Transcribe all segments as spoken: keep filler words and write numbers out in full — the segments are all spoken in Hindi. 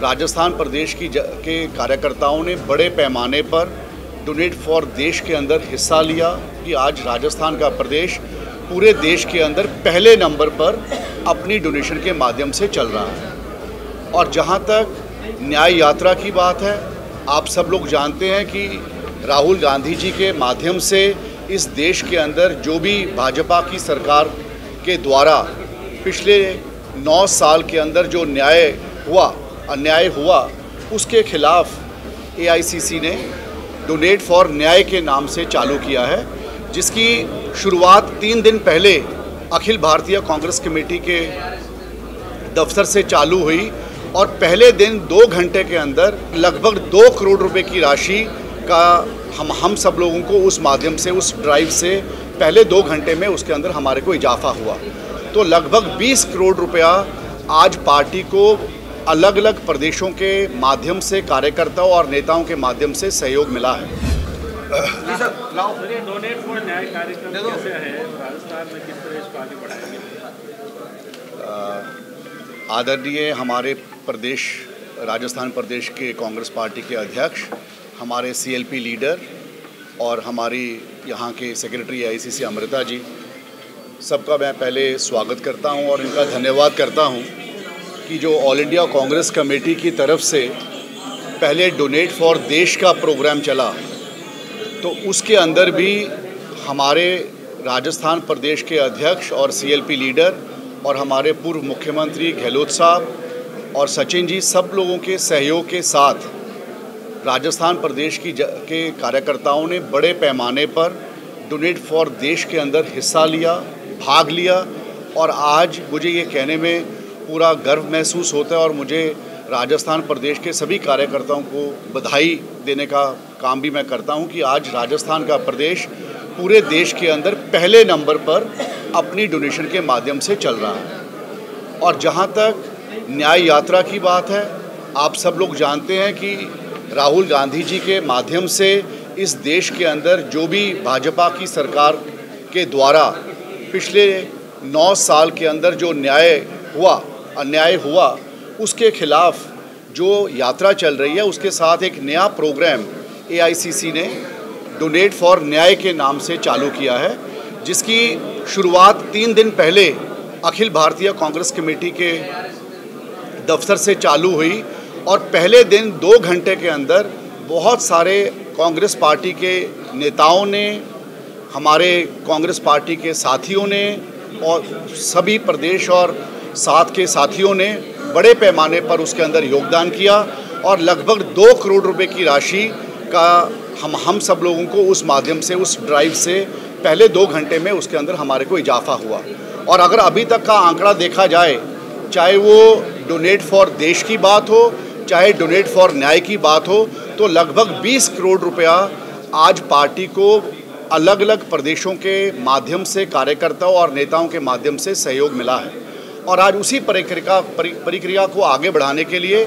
राजस्थान प्रदेश की के कार्यकर्ताओं ने बड़े पैमाने पर डोनेट फॉर देश के अंदर हिस्सा लिया कि आज राजस्थान का प्रदेश पूरे देश के अंदर पहले नंबर पर अपनी डोनेशन के माध्यम से चल रहा है। और जहां तक न्याय यात्रा की बात है, आप सब लोग जानते हैं कि राहुल गांधी जी के माध्यम से इस देश के अंदर जो भी भाजपा की सरकार के द्वारा पिछले नौ साल के अंदर जो न्याय हुआ, अन्याय हुआ, उसके खिलाफ ए आई सी सी ने डोनेट फॉर न्याय के नाम से चालू किया है, जिसकी शुरुआत तीन दिन पहले अखिल भारतीय कांग्रेस कमेटी के दफ्तर से चालू हुई और पहले दिन दो घंटे के अंदर लगभग दो करोड़ रुपए की राशि का हम हम सब लोगों को उस माध्यम से, उस ड्राइव से पहले दो घंटे में उसके अंदर हमारे को इजाफा हुआ। तो लगभग बीस करोड़ रुपया आज पार्टी को अलग अलग प्रदेशों के माध्यम से, कार्यकर्ताओं और नेताओं के माध्यम से सहयोग मिला है। डोनेट फॉर न्याय कार्यक्रम कैसे है, राजस्थान में किस तरह इसको आगे बढ़ाएंगे? आदरणीय हमारे प्रदेश, राजस्थान प्रदेश के कांग्रेस पार्टी के अध्यक्ष, हमारे सी एल पी लीडर और हमारी यहाँ के सेक्रेटरी ए आई सी सी अमृता जी, सबका मैं पहले स्वागत करता हूँ और इनका धन्यवाद करता हूँ कि जो ऑल इंडिया कांग्रेस कमेटी की तरफ से पहले डोनेट फॉर देश का प्रोग्राम चला, तो उसके अंदर भी हमारे राजस्थान प्रदेश के अध्यक्ष और सी एल पी लीडर और हमारे पूर्व मुख्यमंत्री गहलोत साहब और सचिन जी, सब लोगों के सहयोग के साथ राजस्थान प्रदेश की के कार्यकर्ताओं ने बड़े पैमाने पर डोनेट फॉर देश के अंदर हिस्सा लिया, भाग लिया। और आज मुझे ये कहने में पूरा गर्व महसूस होता है और मुझे राजस्थान प्रदेश के सभी कार्यकर्ताओं को बधाई देने का काम भी मैं करता हूं कि आज राजस्थान का प्रदेश पूरे देश के अंदर पहले नंबर पर अपनी डोनेशन के माध्यम से चल रहा है। और जहां तक न्याय यात्रा की बात है, आप सब लोग जानते हैं कि राहुल गांधी जी के माध्यम से इस देश के अंदर जो भी भाजपा की सरकार के द्वारा पिछले नौ साल के अंदर जो न्याय हुआ, अन्याय हुआ, उसके खिलाफ जो यात्रा चल रही है, उसके साथ एक नया प्रोग्राम ए आई सी सी ने डोनेट फॉर न्याय के नाम से चालू किया है, जिसकी शुरुआत तीन दिन पहले अखिल भारतीय कांग्रेस कमेटी के दफ्तर से चालू हुई और पहले दिन दो घंटे के अंदर बहुत सारे कांग्रेस पार्टी के नेताओं ने, हमारे कांग्रेस पार्टी के साथियों ने और सभी प्रदेश और साथ के साथियों ने बड़े पैमाने पर उसके अंदर योगदान किया और लगभग दो करोड़ रुपए की राशि का हम हम सब लोगों को उस माध्यम से, उस ड्राइव से पहले दो घंटे में उसके अंदर हमारे को इजाफा हुआ। और अगर अभी तक का आंकड़ा देखा जाए, चाहे वो डोनेट फॉर देश की बात हो, चाहे डोनेट फॉर न्याय की बात हो, तो लगभग बीस करोड़ रुपया आज पार्टी को अलग अलग प्रदेशों के माध्यम से, कार्यकर्ताओं और नेताओं के माध्यम से सहयोग मिला है। और आज उसी प्रक्रिया प्रक्रिया को आगे बढ़ाने के लिए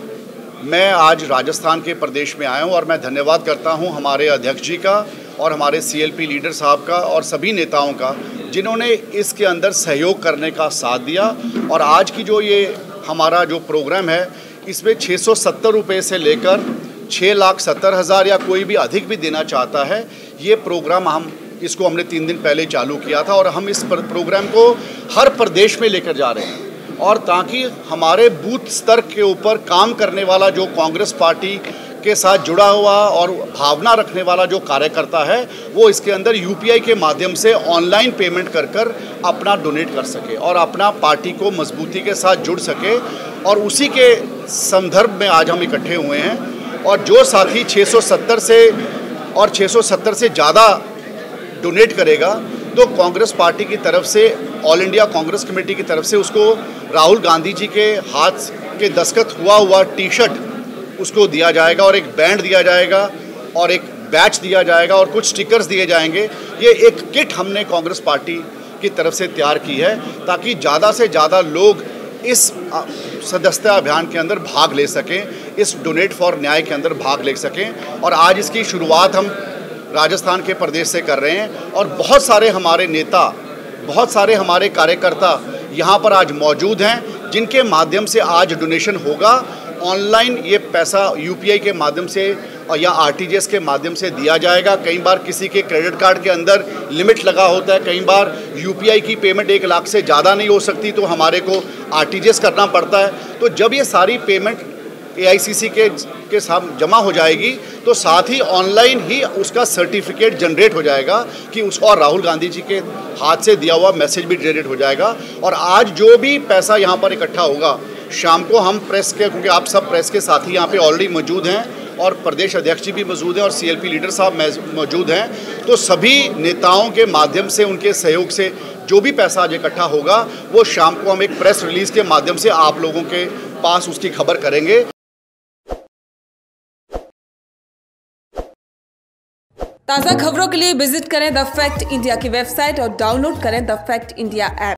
मैं आज राजस्थान के प्रदेश में आया हूँ और मैं धन्यवाद करता हूँ हमारे अध्यक्ष जी का और हमारे सी एल पी लीडर साहब का और सभी नेताओं का, जिन्होंने इसके अंदर सहयोग करने का साथ दिया। और आज की जो ये हमारा जो प्रोग्राम है, इसमें छः सौ सत्तर रुपये से लेकर छः लाख सत्तर हज़ार या कोई भी अधिक भी देना चाहता है, ये प्रोग्राम हम इसको हमने तीन दिन पहले चालू किया था और हम इस प्रोग्राम को हर प्रदेश में लेकर जा रहे हैं। और ताकि हमारे बूथ स्तर के ऊपर काम करने वाला जो कांग्रेस पार्टी के साथ जुड़ा हुआ और भावना रखने वाला जो कार्यकर्ता है, वो इसके अंदर यू पी आई के माध्यम से ऑनलाइन पेमेंट कर कर अपना डोनेट कर सके और अपना पार्टी को मजबूती के साथ जुड़ सके। और उसी के संदर्भ में आज हम इकट्ठे हुए हैं। और जो साथी छः सौ सत्तर से और छः सौ सत्तर से ज़्यादा डोनेट करेगा, तो कांग्रेस पार्टी की तरफ से, ऑल इंडिया कांग्रेस कमेटी की तरफ से उसको राहुल गांधी जी के हाथ के दस्तखत हुआ हुआ टी शर्ट उसको दिया जाएगा और एक बैंड दिया जाएगा और एक बैच दिया जाएगा और कुछ स्टिकर्स दिए जाएंगे। ये एक किट हमने कांग्रेस पार्टी की तरफ से तैयार की है ताकि ज़्यादा से ज़्यादा लोग इस सदस्यता अभियान के अंदर भाग ले सकें, इस डोनेट फॉर न्याय के अंदर भाग ले सकें। और आज इसकी शुरुआत हम राजस्थान के प्रदेश से कर रहे हैं और बहुत सारे हमारे नेता, बहुत सारे हमारे कार्यकर्ता यहाँ पर आज मौजूद हैं, जिनके माध्यम से आज डोनेशन होगा ऑनलाइन ये पैसा यूपीआई के माध्यम से या आरटीजीएस के माध्यम से दिया जाएगा। कई बार किसी के क्रेडिट कार्ड के अंदर लिमिट लगा होता है, कई बार यूपीआई की पेमेंट एक लाख से ज़्यादा नहीं हो सकती तो हमारे को आरटीजीएस करना पड़ता है। तो जब ये सारी पेमेंट एआईसीसी के के साथ जमा हो जाएगी तो साथ ही ऑनलाइन ही उसका सर्टिफिकेट जनरेट हो जाएगा कि उस और राहुल गांधी जी के हाथ से दिया हुआ मैसेज भी जनरेट हो जाएगा। और आज जो भी पैसा यहाँ पर इकट्ठा होगा शाम को हम प्रेस के, क्योंकि आप सब प्रेस के साथी यहाँ पे ऑलरेडी मौजूद हैं और प्रदेश अध्यक्ष जी भी मौजूद हैं और सीएलपी लीडर साहब मौजूद हैं, तो सभी नेताओं के माध्यम से उनके सहयोग से जो भी पैसा आज इकट्ठा होगा वो शाम को हम एक प्रेस रिलीज़ के माध्यम से आप लोगों के पास उसकी खबर करेंगे। ताज़ा खबरों के लिए विजिट करें द फैक्ट इंडिया की वेबसाइट और डाउनलोड करें द फैक्ट इंडिया ऐप।